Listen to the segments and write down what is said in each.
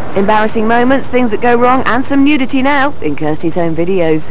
Embarrassing moments, things that go wrong, and some nudity now in Kirsty's Home Videos.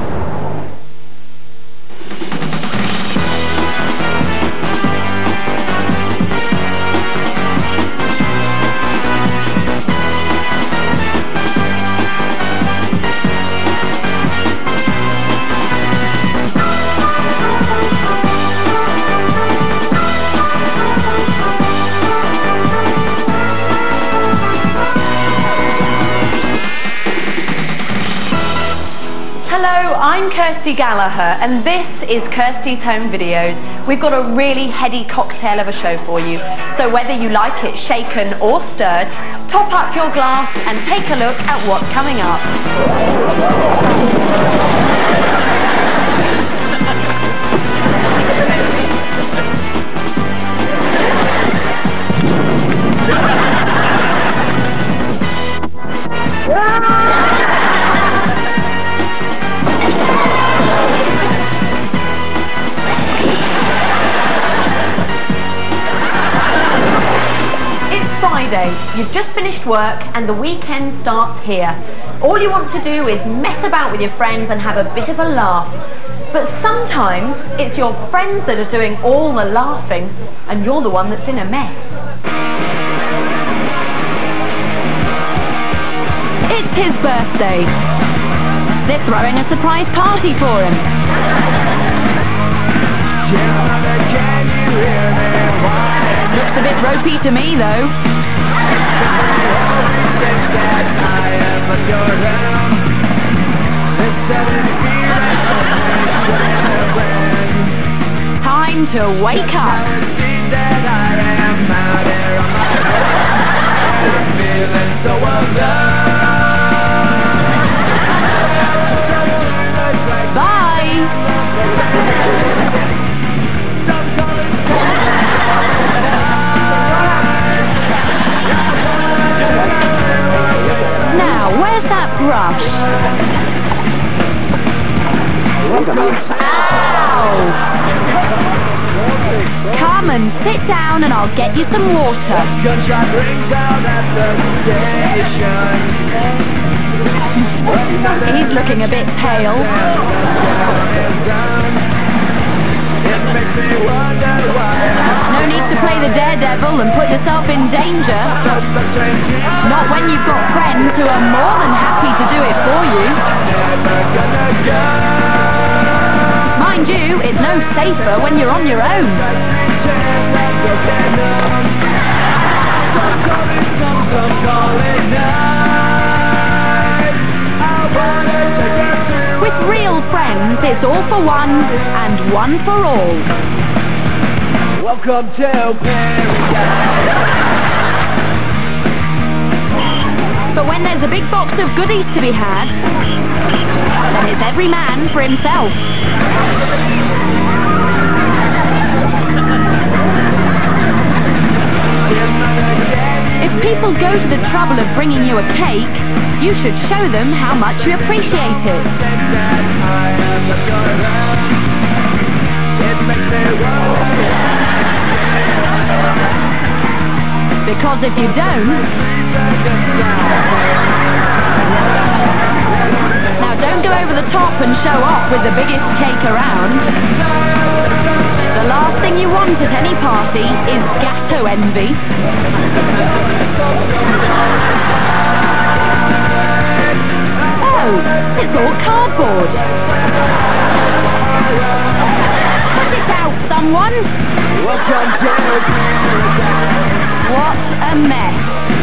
Hello, I'm Kirsty Gallagher and this is Kirsty's Home Videos. We've got a really heady cocktail of a show for you. So whether you like it shaken or stirred, top up your glass and take a look at what's coming up. Friday, you've just finished work and the weekend starts here. All you want to do is mess about with your friends and have a bit of a laugh. But sometimes it's your friends that are doing all the laughing and you're the one that's in a mess. It's his birthday. They're throwing a surprise party for him. Looks a bit ropey to me though. Time to wake up. Bye. Now, where's that brush? Ow! Come and sit down and I'll get you some water. He's looking a bit pale. No need to play the daredevil and put yourself in danger. Not when you've got friends who are more than happy to do it for you. Mind you, it's no safer when you're on your own. With real friends, it's all for one and one for all. Welcome to paradise. But when there's a big box of goodies to be had, then it's every man for himself. If people go to the trouble of bringing you a cake, you should show them how much you appreciate it. Because if you don't... Now don't go over the top and show off with the biggest cake around. The last thing you want at any party is gatto envy. Oh, it's all cardboard. Put it out, someone. Welcome to paradise. What a mess.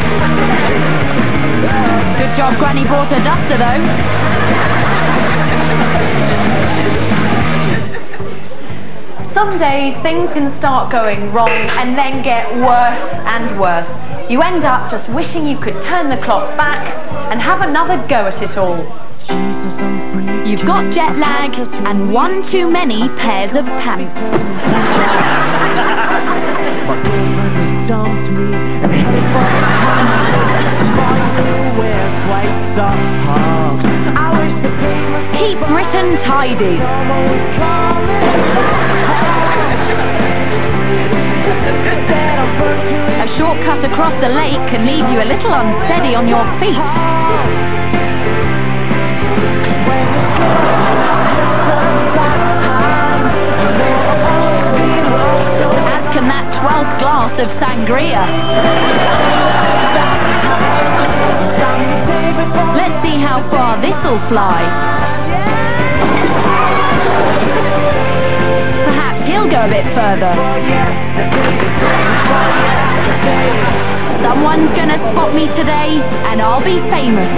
Good job Granny brought a duster though. Some days things can start going wrong and then get worse and worse. You end up just wishing you could turn the clock back and have another go at it all. You've got jet lag and one too many pairs of pants. Keep Britain tidy. A shortcut across across the lake can leave you a little unsteady on your feet. As can that 12th glass of sangria. Let's see how far this'll fly. Perhaps he'll go a bit further. Someone's gonna spot me today, and I'll be famous.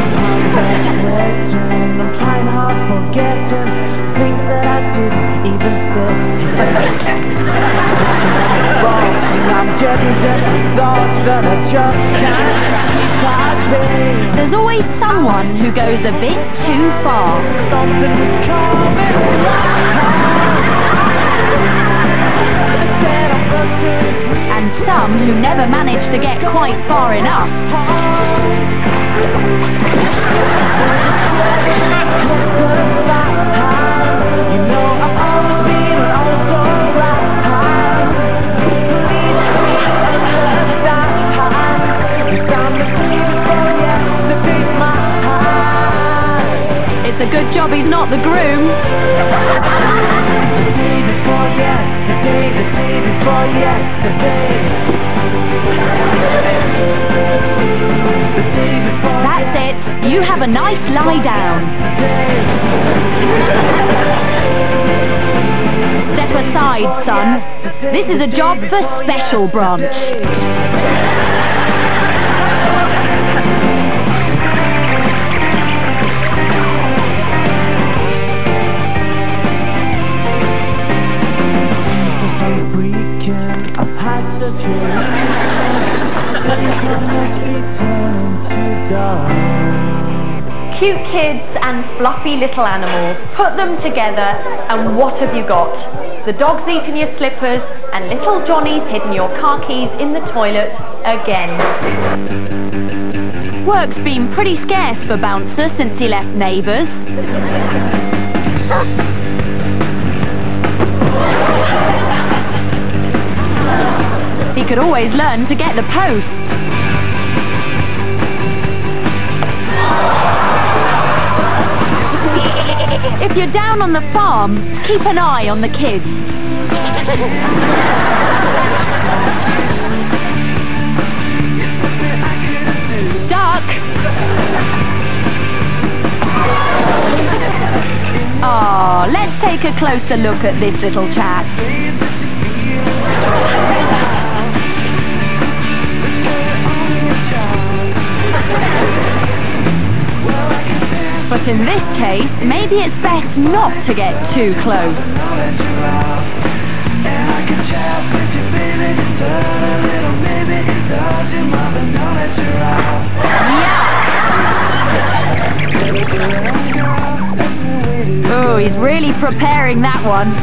I'm trying hard forgetting things that I didn't even say. I'm getting just thoughts that I just can't quite pay. There's always someone who goes a bit too far. Something's coming And some who never manage to get quite far enough. It's a good job he's not the groom. That's it. You have a nice lie down. Step aside, son. This is a job for Special Branch. Cute kids and fluffy little animals. Put them together and what have you got? The dog's eaten your slippers and little Johnny's hidden your car keys in the toilet again. Work's been pretty scarce for Bouncer since he left Neighbours. He could always learn to get the post. If you're down on the farm, keep an eye on the kids. Duck! Oh, let's take a closer look at this little chap. But in this case, maybe it's best not to get too close. Yeah! Oh, he's really preparing that one.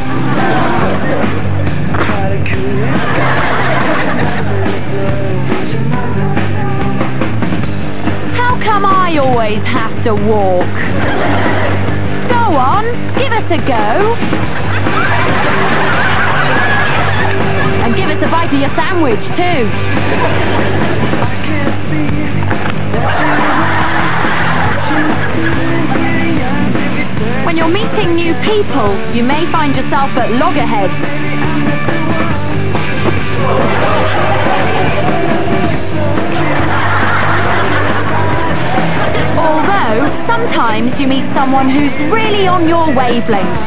How come I always have to walk? Go on, give us a go. And give us a bite of your sandwich too. When you're meeting new people, you may find yourself at loggerheads. Although, sometimes you meet someone who's really on your wavelength.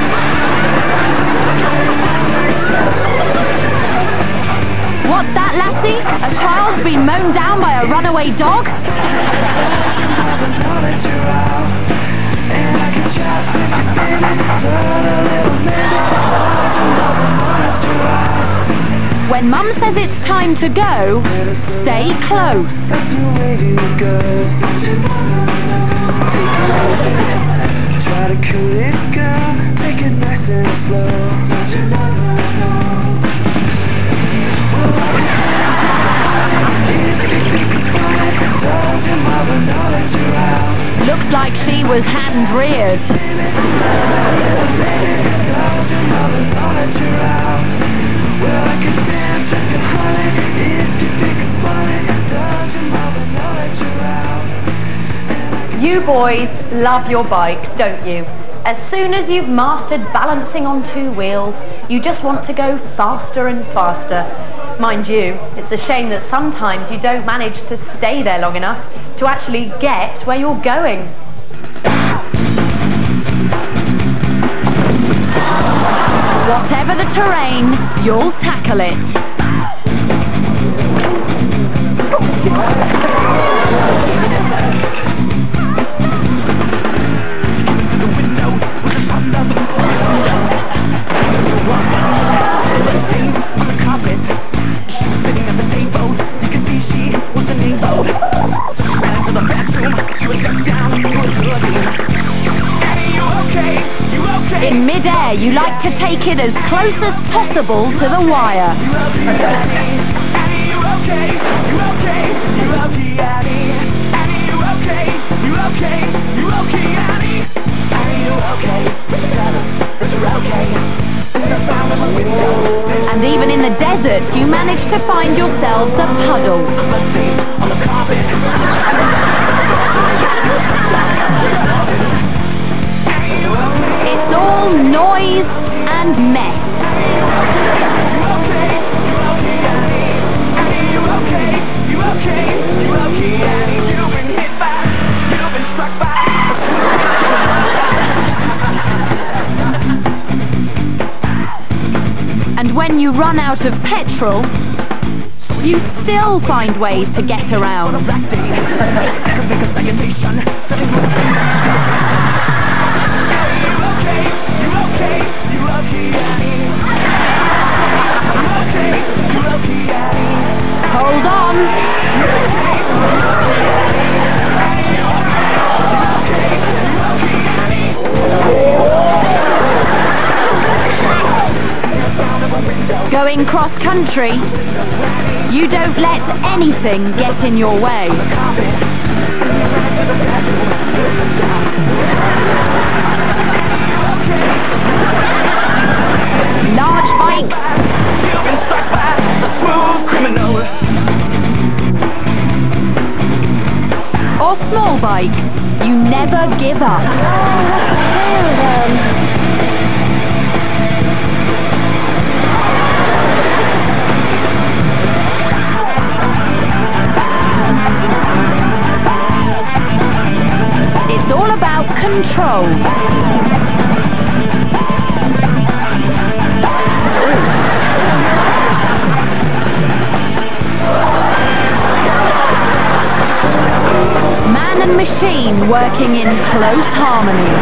What's that, lassie? A child's been mown down by a runaway dog? When Mum says it's time to go, stay close. Try to cool this girl, take it nice and slow. Looks like she was hand-reared. Well, I can dance with you, honey, if you think it's funny. You boys love your bikes, don't you? As soon as you've mastered balancing on two wheels, you just want to go faster and faster. Mind you, it's a shame that sometimes you don't manage to stay there long enough to actually get where you're going. Whatever the terrain, you'll tackle it. In mid-air, you like to take it as close as possible to the wire. And even in the desert, you manage to find yourselves a puddle. It's all noise and mess. And when you run out of petrol, you still find ways to get around. Hold on. Going cross country, you don't let anything get in your way. Large bikes or small bikes, you never give up. It's all about control. Man and machine working in close harmony.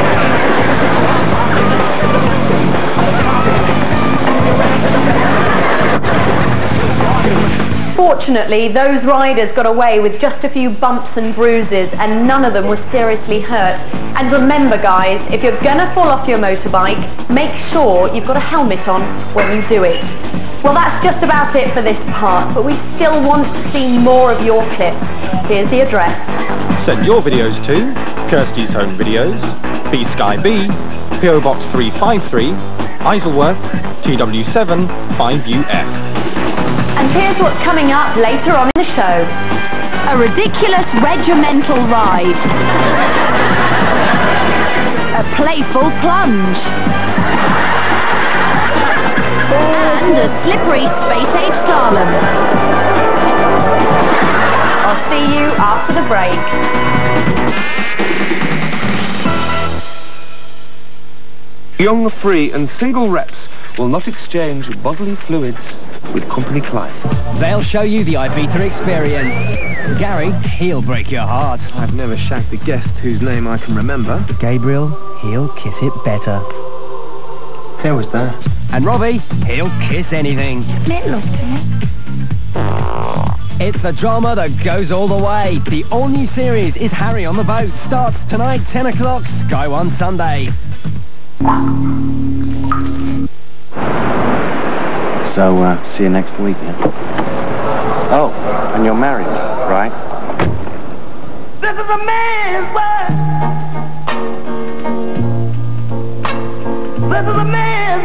Fortunately, those riders got away with just a few bumps and bruises, and none of them were seriously hurt. And remember guys, if you're gonna fall off your motorbike, make sure you've got a helmet on when you do it. Well, that's just about it for this part, but we still want to see more of your clips. Here's the address. Send your videos to Kirsty's Home Videos, B Sky B, PO Box 353, Isleworth, TW7 5UF. And here's what's coming up later on in the show. A ridiculous regimental ride. A playful plunge. And a slippery space-age slalom. I'll see you after the break. Young, free and single reps will not exchange bodily fluids with company clients. They'll show you the Ibiza experience. Gary, he'll break your heart. I've never shagged a guest whose name I can remember. Gabriel, he'll kiss it better. How was that? And Robbie, he'll kiss anything. It's the drama that goes all the way. The all-new series Is Harry on the Boat starts tonight, 10 o'clock, Sky One Sunday. So, see you next week, yeah? Oh, and you're married, right? This is a man's world. This is a man's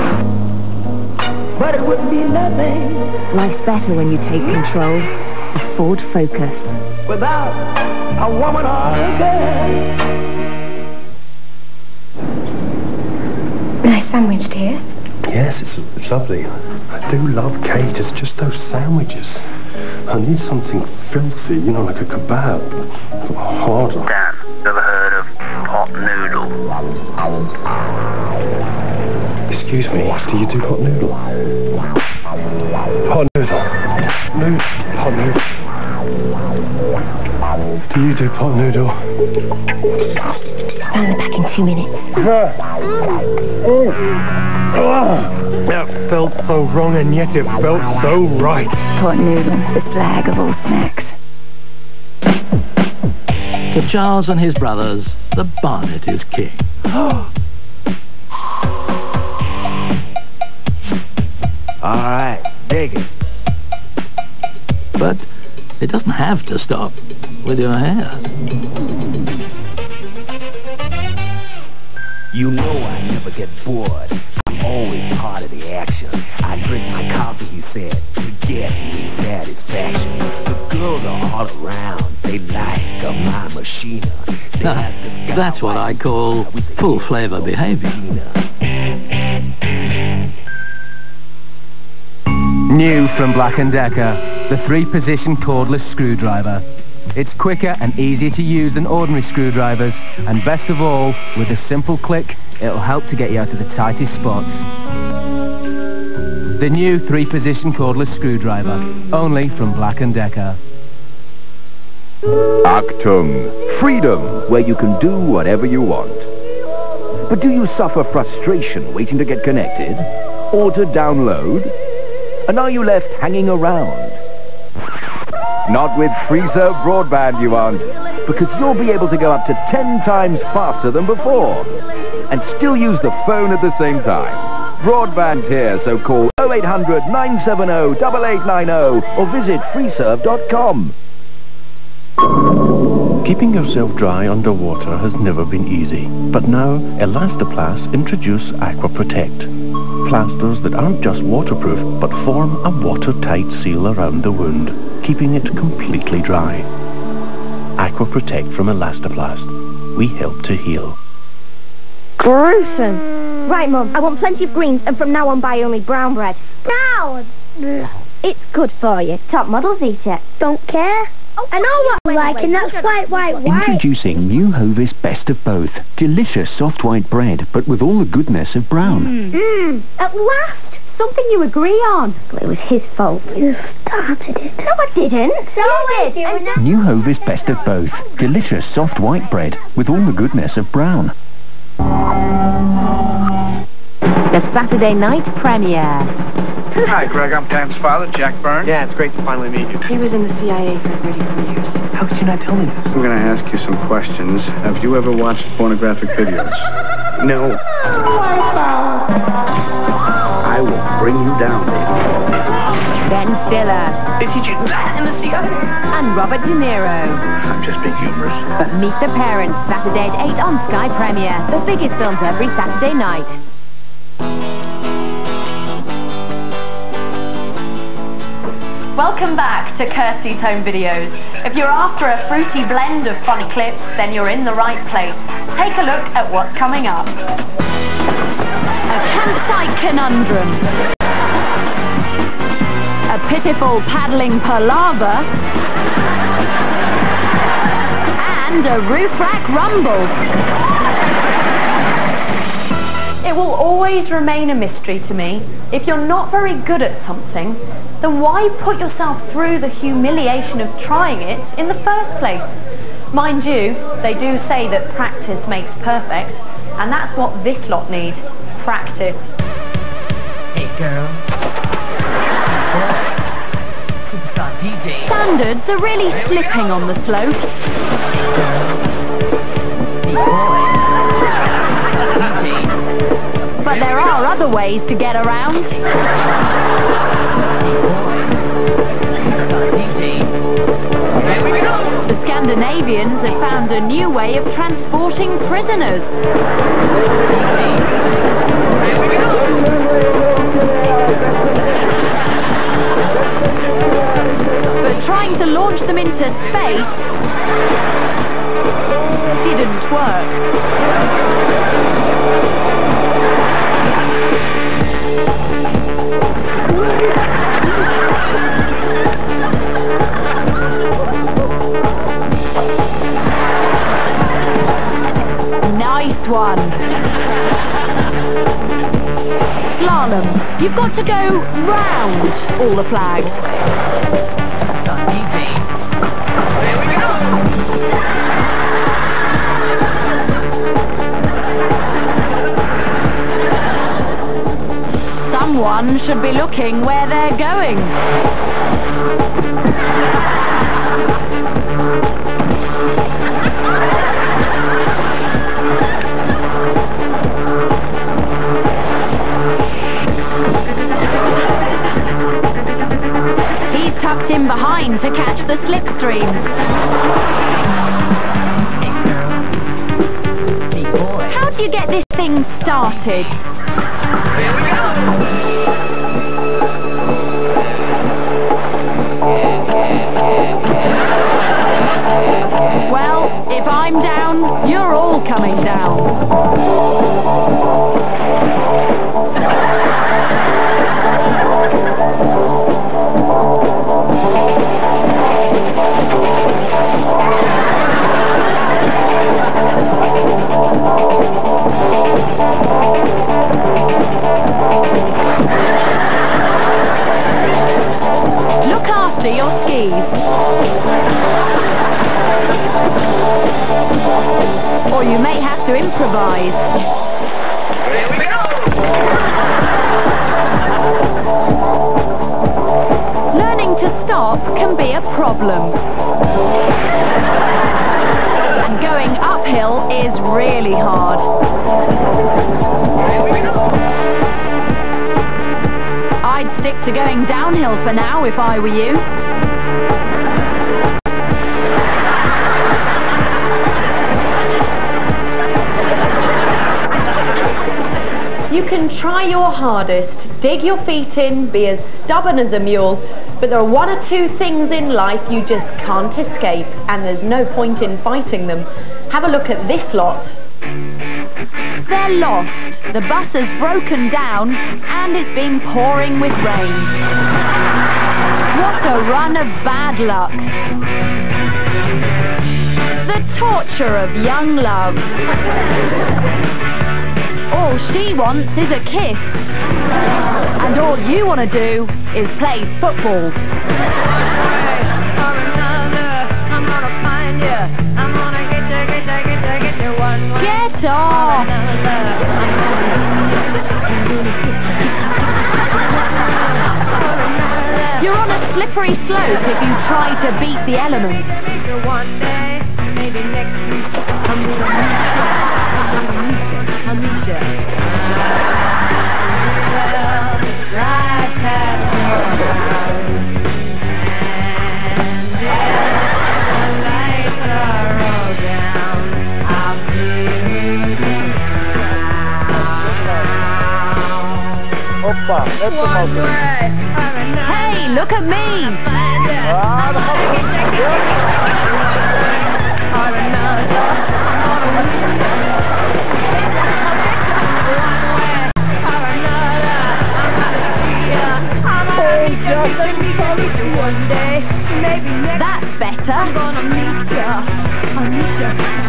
world. But it wouldn't be nothing. Life's better when you take control. Ford Focus. Without a woman or a girl. Nice sandwich, dear. Yes, it's lovely. I do love Kate. It's just those sandwiches. I need something filthy, you know, like a kebab. Harder. Dan, ever heard of pot noodle? Excuse me, do you do hot noodle? Hot noodle. Hot noodle. Do you do pot noodle? I'll be back in 2 minutes. That felt so wrong and yet it felt so right. Pot noodle, the slag of all snacks. For Charles and his brothers, the Barnet is king. All right, dig it. But it doesn't have to stop with your hair. You know I never get bored. I'm always part of the action. I drink my coffee, he said, to get me satisfaction. The girls are all around. They like my machine. That's what I call full flavor behavior. New from Black & Decker, the 3-position cordless screwdriver. It's quicker and easier to use than ordinary screwdrivers, and best of all, with a simple click, it'll help to get you out of the tightest spots. The new 3-position cordless screwdriver, only from Black & Decker. Actung, freedom, where you can do whatever you want. But do you suffer frustration waiting to get connected? Or to download? And are you left hanging around? Not with FreeServe broadband you aren't, because you'll be able to go up to 10 times faster than before, and still use the phone at the same time. Broadband's here, so call 0800 970 8890 or visit freeserve.com. Keeping yourself dry underwater has never been easy, but now Elastoplast introduce Aqua Protect. Plasters that aren't just waterproof, but form a watertight seal around the wound, keeping it completely dry. Aqua Protect from Elastoplast. We help to heal. Gruesome. Right, Mum, I want plenty of greens, and from now on buy only brown bread. Brown! It's good for you. Top models eat it. Don't care. I know what I like, and that's white. Introducing new Hovis Best of Both. Delicious soft white bread, but with all the goodness of brown. At last! Something you agree on. Well, it was his fault. You started it. No, I didn't. So you did. New Hovis Best of Both. Delicious soft white bread, with all the goodness of brown. The Saturday night premiere. Hi, Greg. I'm Pam's father, Jack Byrne. Yeah, it's great to finally meet you. He was in the CIA for 34 years. How could you not tell me this? I'm going to ask you some questions. Have you ever watched pornographic videos? No. I will bring you down, baby. Ben Stiller. They teach you that in the CIA? And Robert De Niro. I'm just being humorous. Meet the Parents, Saturday at 8 on Sky Premiere. The biggest films every Saturday night. Welcome back to Kirsty's Home Videos. If you're after a fruity blend of funny clips, then you're in the right place. Take a look at what's coming up. A campsite conundrum. A pitiful paddling palaver. And a roof rack rumble. It will always remain a mystery to me. If you're not very good at something, then why put yourself through the humiliation of trying it in the first place? Mind you, they do say that practice makes perfect, and that's what this lot need. Practice. Hey, girl. Superstar DJ. Standards are really slipping on the slopes. But there are other ways to get around. The Scandinavians have found a new way of transporting prisoners. But trying to to launch them into space didn't work. Nice one. Slalom. You've got to go round all the flags. It's not easy. Here we go! Someone should be looking where they're going. He's tucked in behind to catch the slipstream. How do you get this thing started? Here we go! Well, if I'm down, you're all coming down. Look after your skis. Or you may have to improvise. Here we go! Learning to stop can be a problem. And going uphill is really hard. Here we go! I'd stick to going downhill for now if I were you. You can try your hardest, dig your feet in, be as stubborn as a mule, but there are one or two things in life you just can't escape, and there's no point in fighting them. Have a look at this lot. They're lost. The bus has broken down, and it's been pouring with rain. What a run of bad luck. The torture of young love. All she wants is a kiss. And all you want to do is play football. Get off! You're on a slippery slope if you try to beat the elements. One day, maybe next week, I'll meet you. Right past your house. And if the lights are all down, I'll see you around. Oppa, that's the motor. Hey, look at me! That's better. I'll meet you.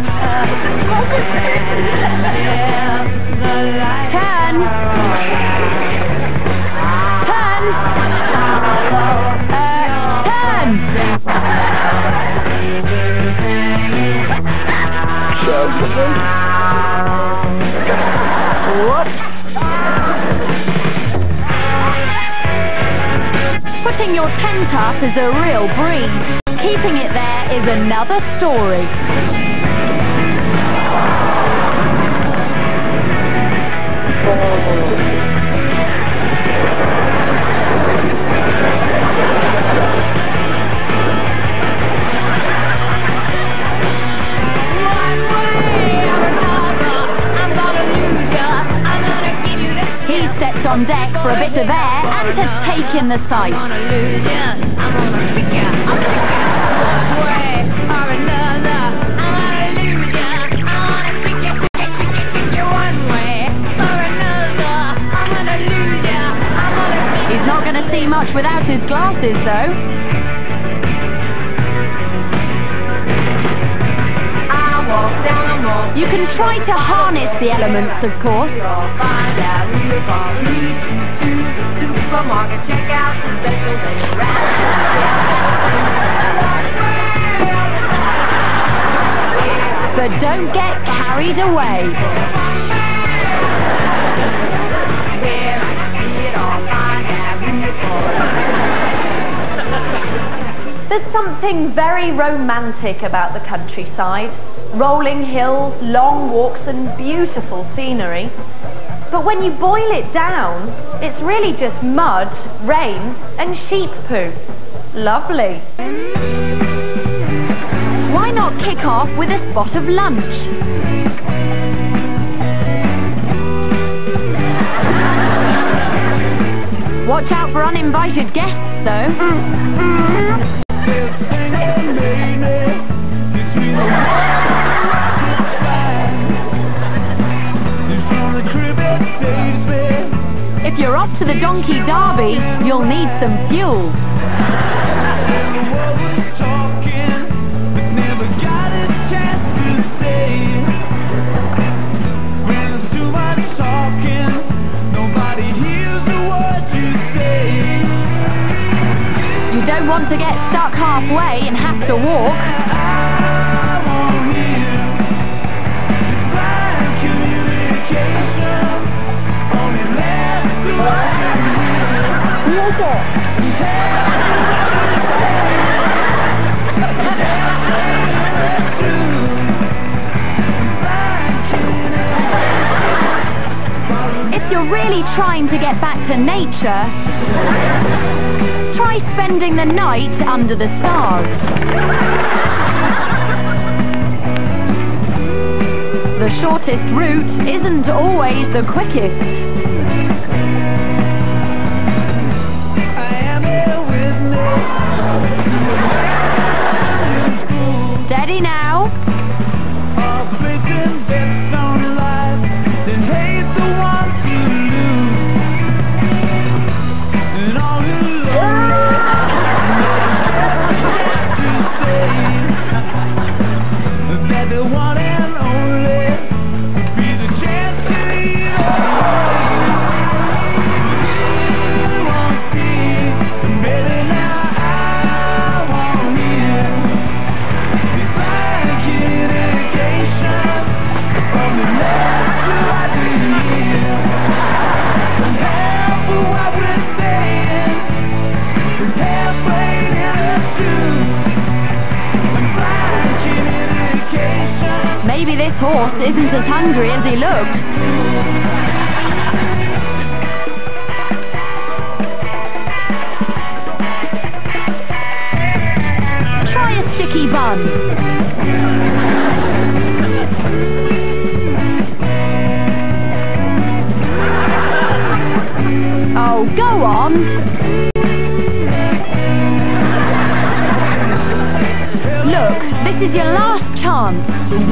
Turn. Turn. Putting your tent up is a real breeze. Keeping it there is another story. He stepped on deck for a bit of air and to take in the sight. glasses, though. You can try to harness the elements, of course. Find out who you're calling. To the supermarket, check out the specials and But don't get carried away. There's something very romantic about the countryside. Rolling hills, long walks and beautiful scenery. But when you boil it down, it's really just mud, rain and sheep poo. Lovely. Why not kick off with a spot of lunch? Watch out for uninvited guests, though. If you're off to the Donkey Derby, you'll need some fuel. You don't want to get stuck halfway and have to walk. If you're really trying to get back to nature, try spending the night under the stars. The shortest route isn't always the quickest. Steady now. Maybe this horse isn't as hungry as he looks. Try a sticky bun. Oh, go on. Look, this is your last chance.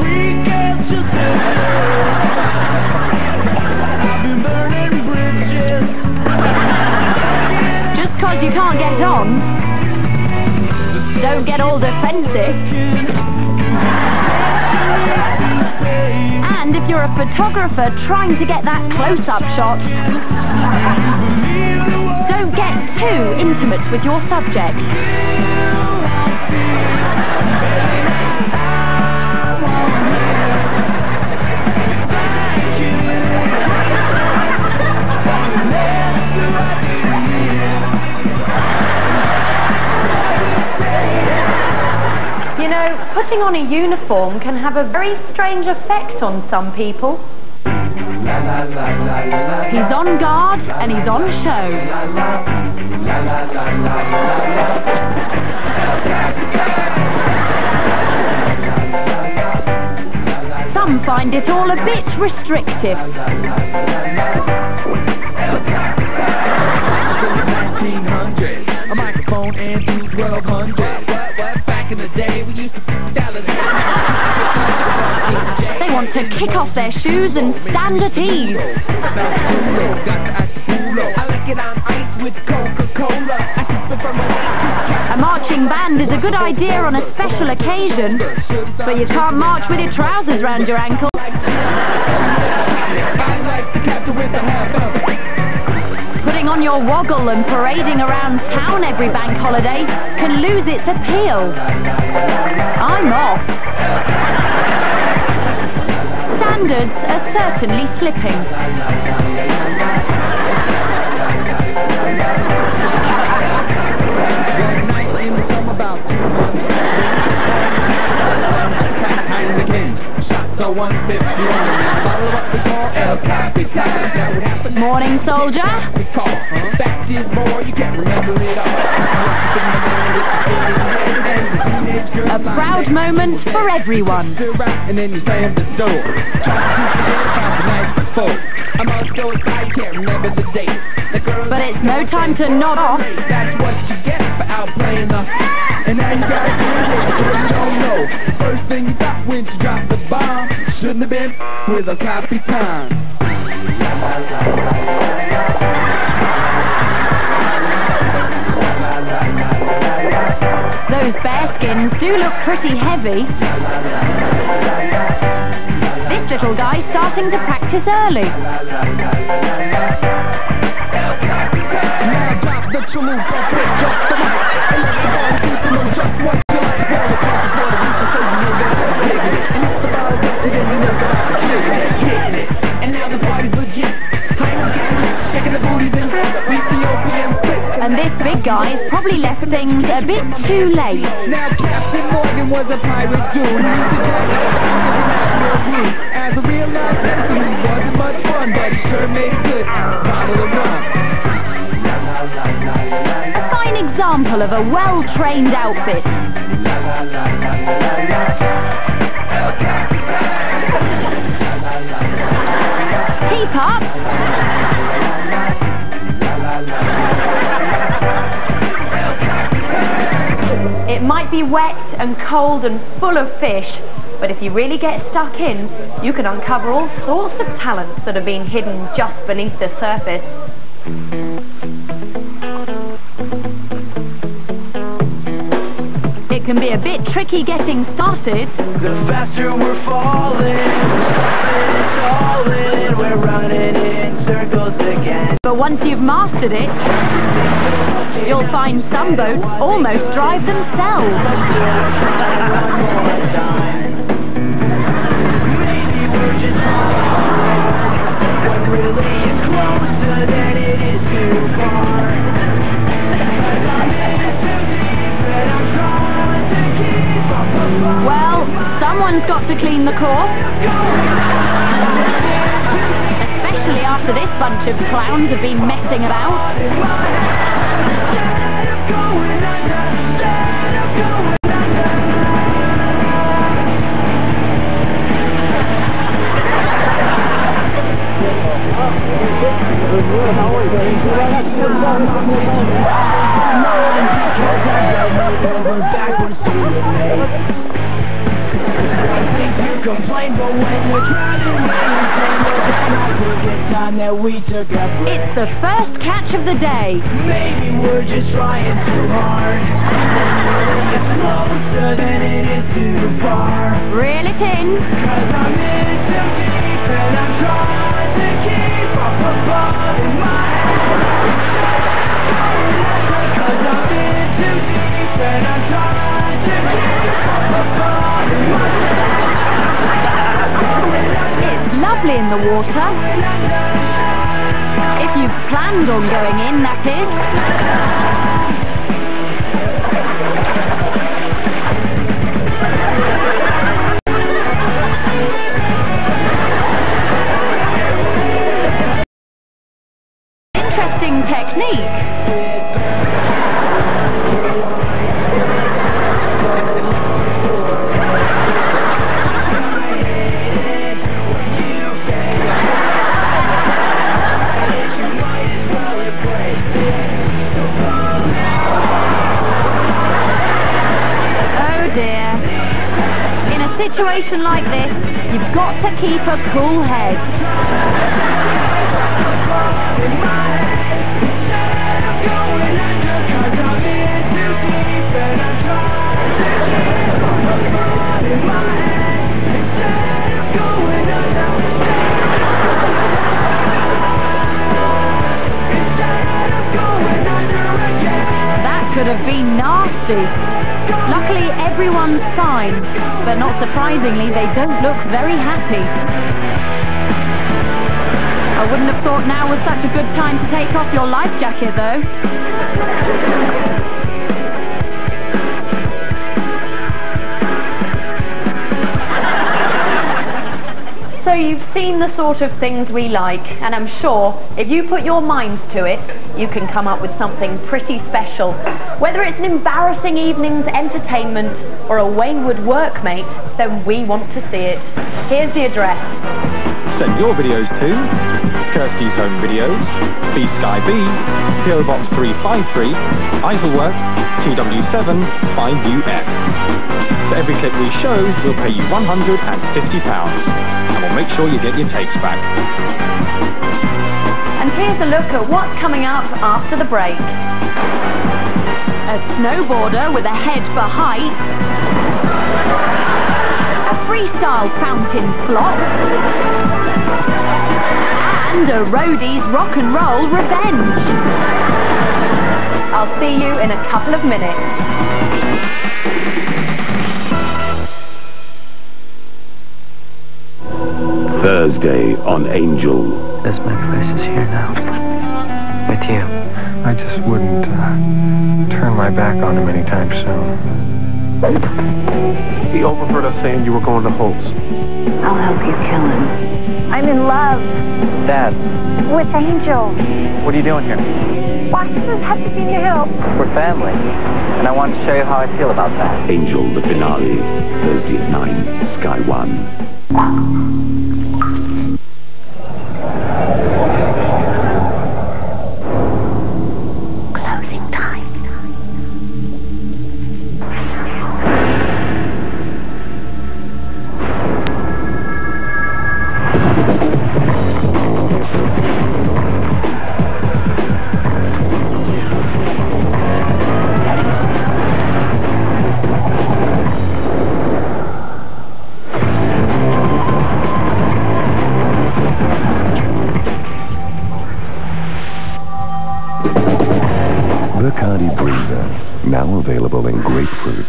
Just 'cause you can't get on, don't get all defensive. And if you're a photographer trying to get that close-up shot, don't get too intimate with your subject. You know, putting on a uniform can have a very strange effect on some people. He's on guard and he's on show. Some find it all a bit restrictive. A microphone and 1200. Back in the day we used to They want to kick off their shoes and stand at ease. I like it on ice with Coca-Cola. I sip it from band is a good idea on a special occasion, but you can't march with your trousers round your ankles. Putting on your woggle and parading around town every bank holiday can lose its appeal. I'm off. Standards are certainly slipping. Morning, soldier. A proud moment for everyone. But it's no time to nod off. That's what you get for outplaying the... And now you gotta do it, you don't know. First thing you thought when you dropped the bomb shouldn't have been with a Capitan. Those bearskins do look pretty heavy. This little guy's starting to practice early. Now drop the chalupa, pick up the mic, and let the ball people know just what you like. Well, the process for the reason so you know that I'm digging it. And if the ball gets it, then you know that I'm hitting it. And now the party's legit. Checking the booties and Ethiopian quick. And this big guy's probably left things a bit too late. Now Captain Morgan was a pirate dude. He used to jack as a real life citizen, he wasn't much fun, but he sure made it good. Bottle of rum. A fine example of a well-trained outfit. Keep up. It might be wet and cold and full of fish, but if you really get stuck in, you can uncover all sorts of talents that have been hidden just beneath the surface. It can be a bit tricky getting started. The faster we're falling, we're running in circles again. But once you've mastered it, you'll find some boats almost drive themselves. Maybe we're just when really it's closer than it is too far. Well, someone's got to clean the course. Especially after this bunch of clowns have been messing about. It's the first catch of the day. Maybe we're just trying too hard. It's closer than it is too far. Reel it in. 'Cause I'm in too deep and I'm trying to keep up above in my head. 'Cause I'm in too deep and I'm trying to keep up above in my head. It's lovely in the water. If you've planned on going in, that is. Interesting technique. Situation like this, you've got to keep a cool head. nasty. Luckily, everyone's fine, but not surprisingly, they don't look very happy. I wouldn't have thought now was such a good time to take off your life jacket, though. So you've seen the sort of things we like, and I'm sure if you put your minds to it, you can come up with something pretty special. Whether it's an embarrassing evening's entertainment or a wayward workmate, then we want to see it. Here's the address. Send your videos to Kirsty's Home Videos, B-Sky B, PO Box 353, Isleworth, TW7 5UF. For every clip we show, we'll pay you £150, and we'll make sure you get your tapes back. And here's a look at what's coming up after the break. A snowboarder with a head for height. A freestyle fountain flop. And a roadie's rock and roll revenge. I'll see you in a couple of minutes. Thursday on Angel. As my place is here now. With you. I just wouldn't turn my back on him anytime soon. He overheard us saying you were going to Holt's. I'll help you kill him. I'm in love Dad, with Angel. what are you doing here? Why does this have to be your help? We're family, and I wanted to show you how I feel about that. Angel, the finale. Thursday at 9, Sky 1. Closing time. Bacardi Breezer, now available in grapefruit.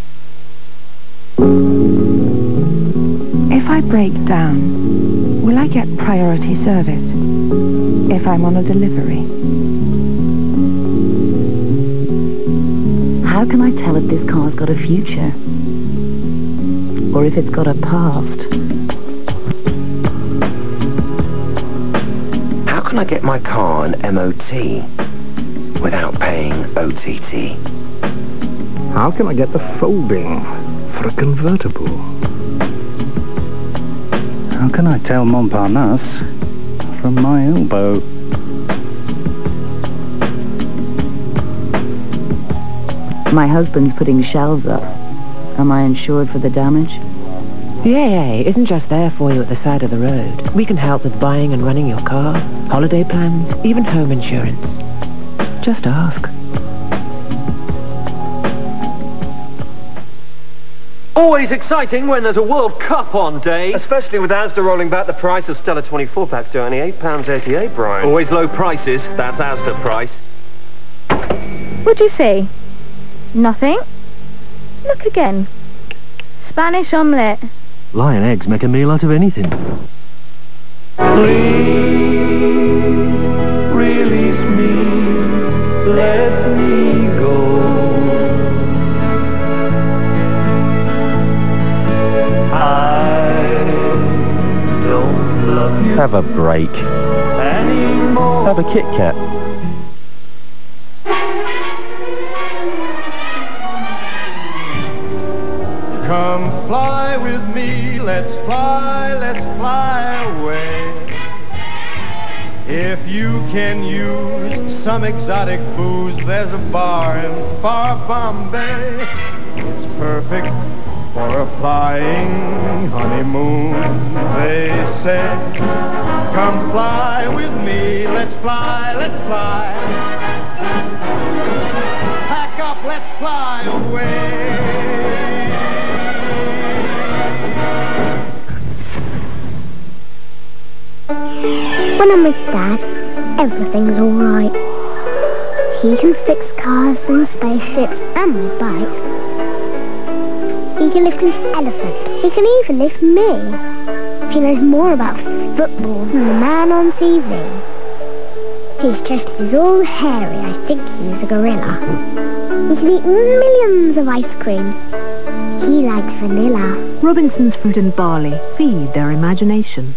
If I break down, will I get priority service? If I'm on a delivery? How can I tell if this car's got a future? Or if it's got a past? How can I get my car an MOT without paying OTT? How can I get the folding for a convertible? How can I tell Montparnasse from my elbow? My husband's putting shelves up. Am I insured for the damage? The AA isn't just there for you at the side of the road. We can help with buying and running your car, holiday plans, even home insurance. Just ask. Always exciting when there's a World Cup on, Dave. Especially with Asda rolling back the price of Stella 24-packs to only £8.88, Brian. Always low prices. That's Asda price. What'd you say? Nothing? Look again. Spanish omelette. Lion eggs make a meal out of anything. Please release me, let me go. I don't love you Have a break. anymore. Have a Kit Kat. Come fly with me, let's fly away. If you can use some exotic booze, there's a bar in far Bombay. It's perfect for a flying honeymoon, they say. Come fly with me, let's fly, pack up, let's fly away. When I'm with Dad, everything's alright. He can fix cars and spaceships and my bike. He can lift an elephant. He can even lift me. He knows more about football than the man on TV. His chest is all hairy. I think he's a gorilla. He can eat millions of ice cream. He likes vanilla. Robinson's Fruit and Barley. Feed their imagination.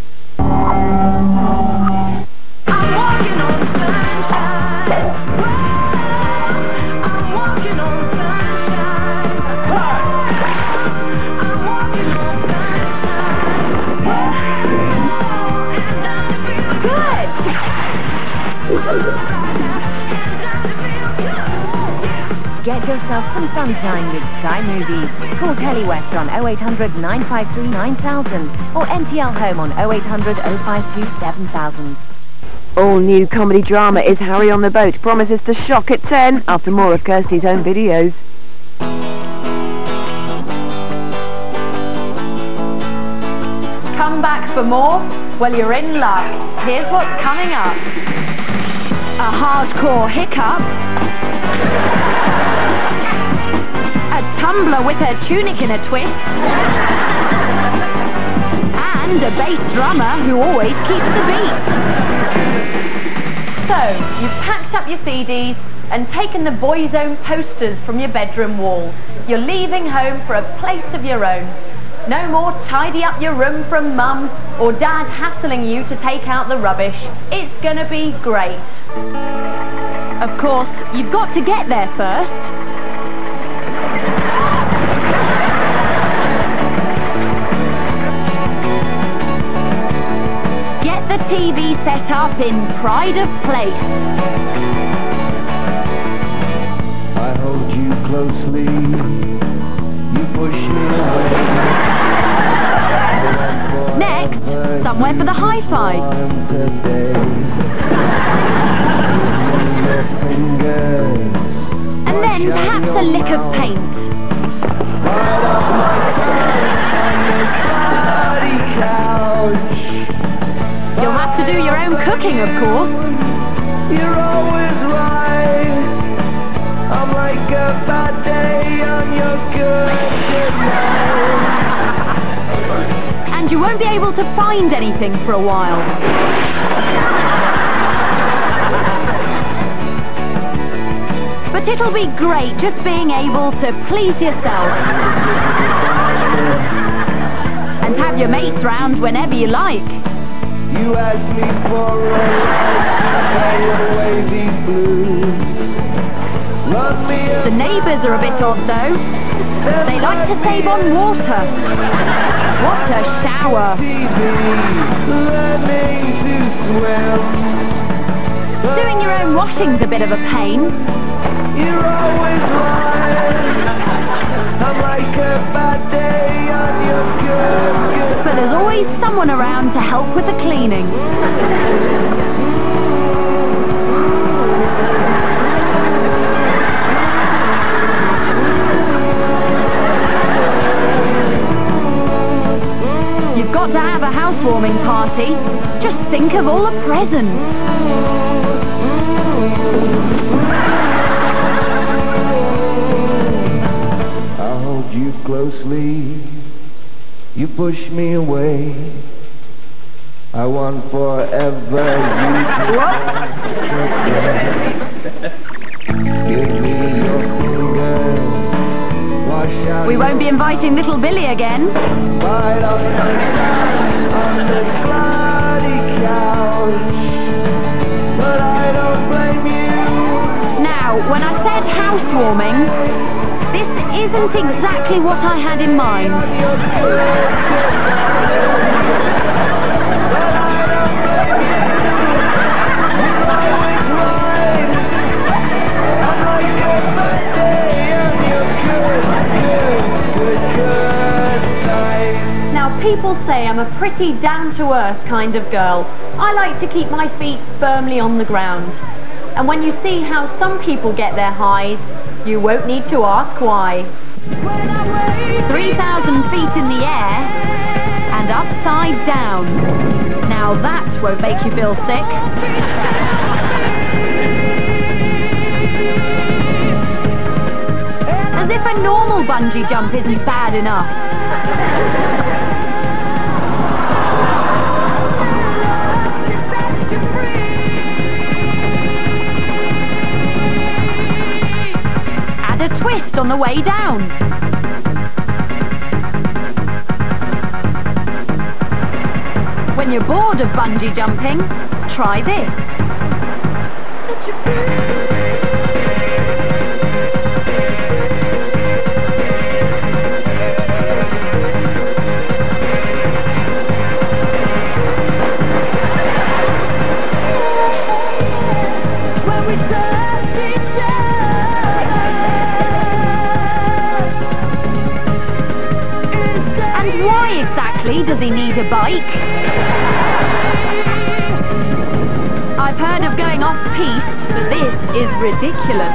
Get yourself some sunshine with Sky Movies. Call Telewest on 0800 953 9000 or NTL Home on 0800 052 7000. All new comedy drama Is Harry on the Boat promises to shock at 10 after more of Kirsty's home videos. Come back for more? Well, you're in luck. Here's what's coming up. A hardcore hiccup. A tumbler with her tunic in a twist. And a bass drummer who always keeps the beat. So, you've packed up your CDs and taken the Boy's Own posters from your bedroom wall. You're leaving home for a place of your own. No more tidy up your room from Mum or Dad hassling you to take out the rubbish. It's gonna be great. Of course, you've got to get there first. Get the TV set up in pride of place. I hold you closely, you push me away. Next, somewhere for the hi-fi. And then perhaps a lick of paint. You'll have to do your own cooking, of course. You're always right. I'm like a bad day on your good night. And you won't be able to find anything for a while. But it'll be great just being able to please yourself. And have your mates round whenever you like. You asked me for a ride to away these blues. The neighbours are a bit odd though. They like to save on water. What a shower. Doing your own washing's a bit of a pain. You're always right. I'm like a bad day on your good. But there's always someone around to help with the cleaning. You've got to have a housewarming party. Just think of all the presents. I'll hold you closely. You push me away. I want forever Give me your fingers. Wash out. We won't be inviting little Billy again. Right on this cloudy couch. But I don't blame you. Now, when I said housewarming, this isn't exactly what I had in mind. Now, people say I'm a pretty down-to-earth kind of girl. I like to keep my feet firmly on the ground. And when you see how some people get their highs, you won't need to ask why. 3,000 feet in the air and upside down. Now that won't make you feel sick. if a normal bungee jump isn't bad enough. Add a twist on the way down. When you're bored of bungee jumping, try this. And why exactly does he need a bike? I've heard of going off-piste, but this is ridiculous.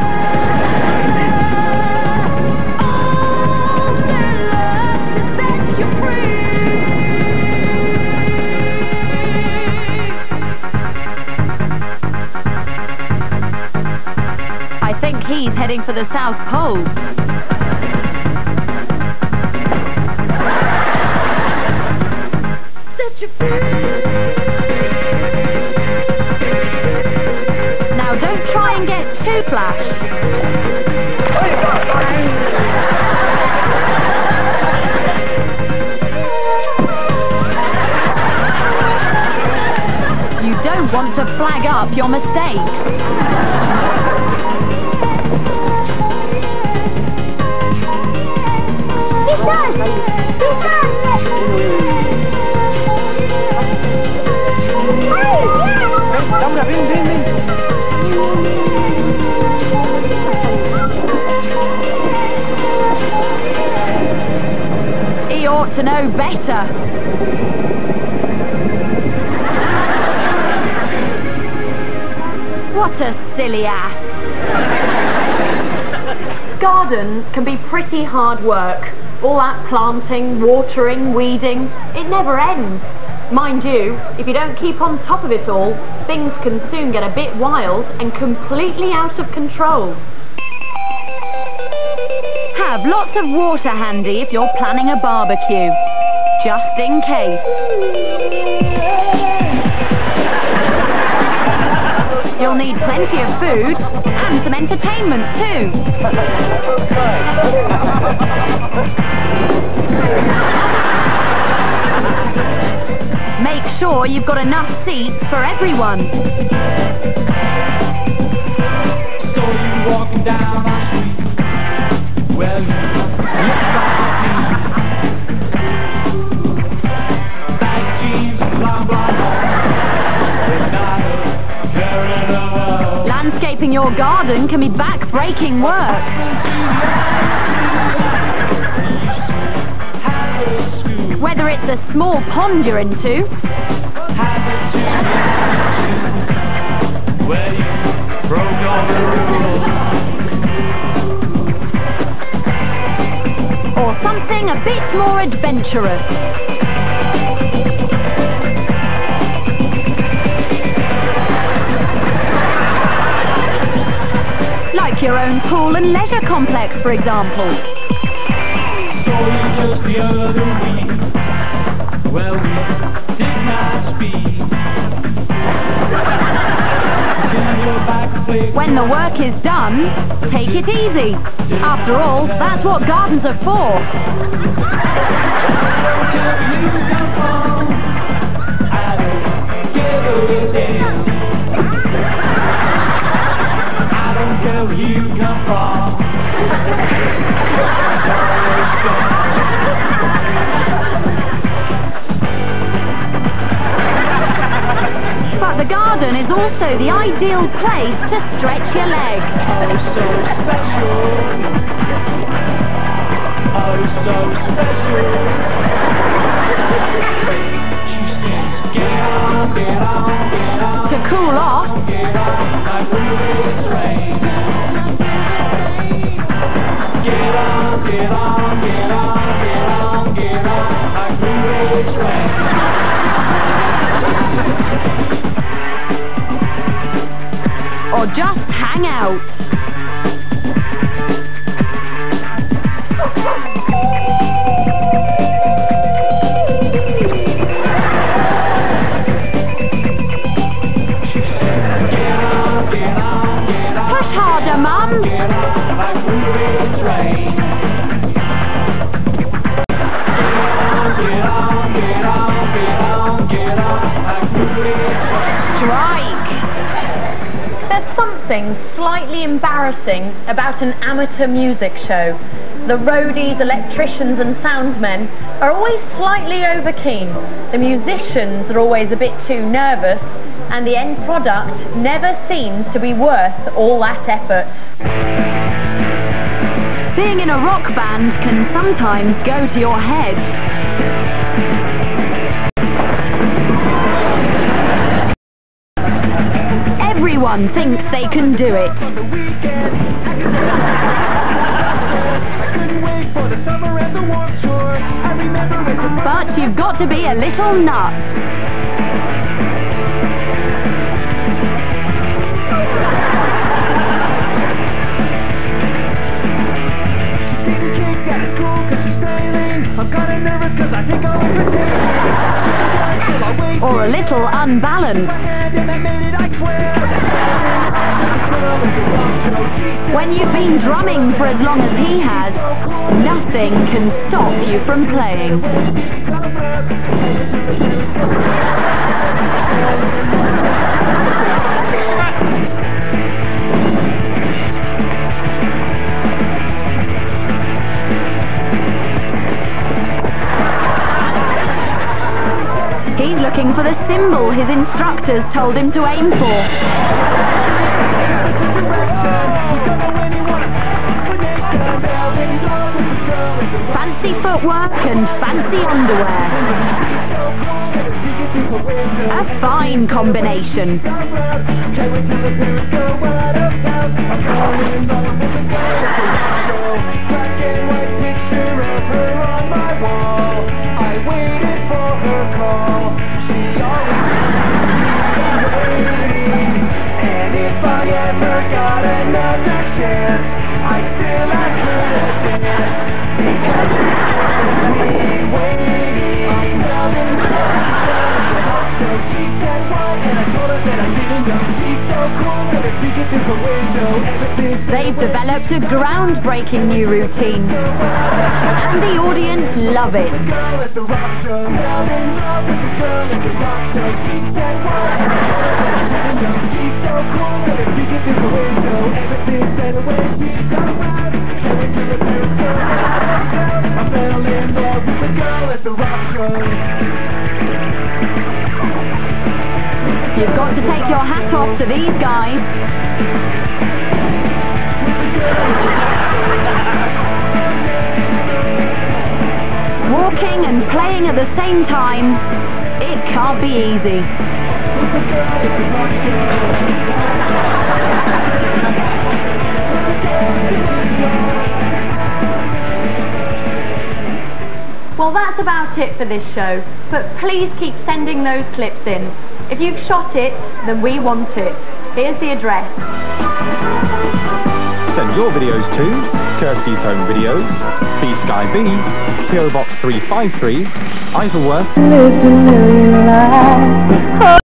I think he's heading for the South Pole. Set you free. Now don't try and get too flash. You don't want to flag up your mistakes. He ought to know better. What a silly ass. Gardens can be pretty hard work. All that planting, watering, weeding, it never ends. Mind you, if you don't keep on top of it all, things can soon get a bit wild and completely out of control. Have lots of water handy if you're planning a barbecue, just in case. You'll need plenty of food and some entertainment too. Make sure you've got enough seats for everyone. So you walking down our street, well you look like me. Tight jeans and blah blah blah. Landscaping your garden can be back-breaking work. Whether it's a small pond you're into, or something a bit more adventurous. Like your own pool and leisure complex, for example. So just the other week, well we did not speak. When the work is done, take it easy. After all, that's what gardens are for. I don't care where you come from. But the garden is also the ideal place to stretch your legs. Oh, so special. Oh, so special. She sings, get on, get on, get on. To cool off, Get on, like it's raining. Get on, get on, get on, get on, get on, like it's raining. or just hang out. Strike! There's something slightly embarrassing about an amateur music show. The roadies, electricians and soundmen are always slightly over-keen. The musicians are always a bit too nervous, and the end product never seems to be worth all that effort. Being in a rock band can sometimes go to your head. Everyone thinks they can do it. But you've got to be a little nuts. Or a little unbalanced. When you've been drumming for as long as he has, nothing can stop you from playing. He's looking for the cymbal his instructors told him to aim for. Fancy footwork and fancy underwear. A fine combination. They've developed a groundbreaking new routine, and the audience love it. You've got to take your hat off to these guys. Walking and playing at the same time, it can't be easy. Well, that's about it for this show, but please keep sending those clips in. If you've shot it, then we want it. Here's the address. Send your videos to Kirsty's Home Videos, B Sky B, PO Box 353, Isleworth.